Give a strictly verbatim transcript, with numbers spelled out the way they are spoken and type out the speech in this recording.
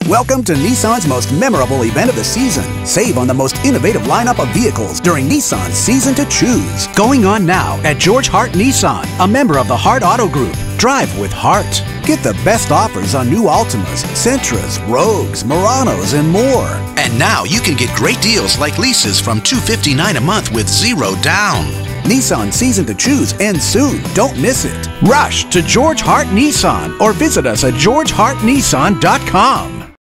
Welcome to Nissan's most memorable event of the season. Save on the most innovative lineup of vehicles during Nissan's Season to Choose. Going on now at George Harte Nissan, a member of the Harte Auto Group. Drive with Harte. Get the best offers on new Altimas, Sentras, Rogues, Muranos, and more. And now you can get great deals like leases from two hundred fifty-nine dollars a month with zero down. Nissan Season to Choose ends soon. Don't miss it. Rush to George Harte Nissan or visit us at george harte nissan dot com.